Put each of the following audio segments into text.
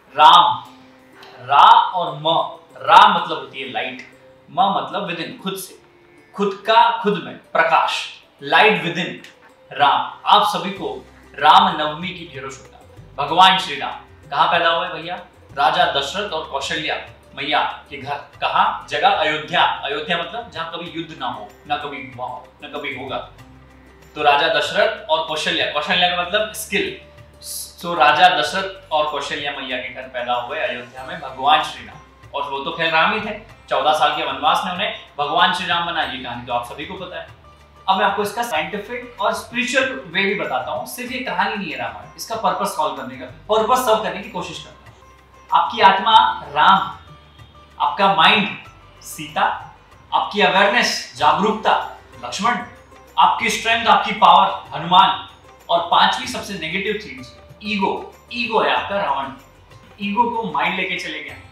राम, रा और म। रा मतलब होती है लाइट, म मतलब विद इन, खुद से, खुद का खुद में प्रकाश, लाइट विद इन राम। आप सभी को राम नवमी की ढेरों शुभकामनाएं। भगवान श्री राम कहाँ पैदा हुए भैया? राजा दशरथ और कौशल्या मैया के घर। कहाँ? जगह अयोध्या। अयोध्या मतलब जहां कभी युद्ध ना हो, ना कभी हुआ हो, ना कभी होगा। तो राजा दशरथ और कौशल्या, कौशल्या का मतलब स्किल। तो राजा दशरथ और कौशल्या मैया के घर पैदा हुए अयोध्या में भगवान श्री राम। और वो तो खैर राम ही थे, 14 साल के वनवास ने उन्हें भगवान श्री राम बना। ये कहानी तो आप सभी को पता है। अब मैं आपको इसका साइंटिफिक और स्पिरिचुअल वे भी बताता हूँ। सिर्फ ये कहानी नहीं है रामायण, इसका पर्पस सॉल्व करने का, पर्पस सॉल्व करने की कोशिश करता है। आपकी आत्मा राम, आपका माइंड सीता, आपकी अवेयरनेस जागरूकता लक्ष्मण, आपकी स्ट्रेंथ आपकी पावर हनुमान, और पांचवी सबसे नेगेटिव चीज ईगो। ईगो है आपका रावण। ईगो को माइंड लेके चले गया,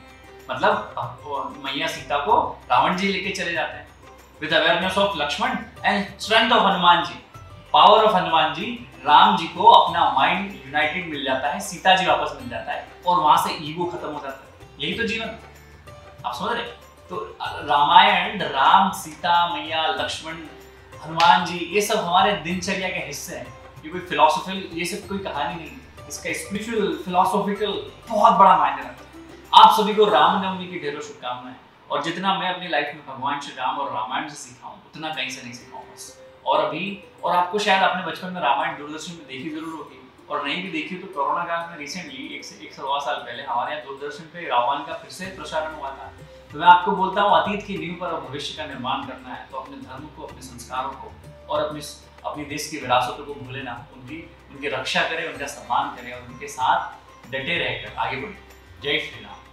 मतलब मैया सीता को रावण जी लेके चले जाते हैं। With awareness of Lakshman and strength of Hanuman ji, power of Hanuman ji, Ram ji को अपना माइंड यूनाइटेड मिल जाता है, सीता जी वापस मिल जाता है, और वहां से ईगो खत्म हो जाता है। यही तो जीवन, आप समझ रहे? तो रामायण, राम, सीता मैया, लक्ष्मण, हनुमान जी, ये सब हमारे दिनचर्या के हिस्से हैं। ये कोई फिलोसॉफिकल, ये सब कोई कहानी नहीं, इसका स्पिरिचुअल फिलोसॉफिकल बहुत बड़ा मायने रखता है। आप सभी को रामनवमी की ढेरों शुभकामनाएं। और जितना मैं अपनी लाइफ में भगवान श्री राम और रामायण से सीखा हूँ, उतना कहीं से नहीं सीखा हूँ बस। और आपको शायद आपने बचपन में रामायण दूरदर्शन में देखी जरूर होगी, और नहीं भी देखी तो कोरोना काल में रिसेंटली एक से 1.25 साल पहले हमारे यहाँ दूरदर्शन पे रामायण का फिर से प्रसारण हुआ था। तो मैं आपको बोलता हूँ, अतीत की नींव पर भविष्य का निर्माण करना है तो अपने धर्म को, अपने संस्कारों को और अपनी देश की विरासतों को भूले ना। उनकी रक्षा करें, उनका सम्मान करें और उनके साथ डटे रहकर आगे बढ़े। जय श्री राम।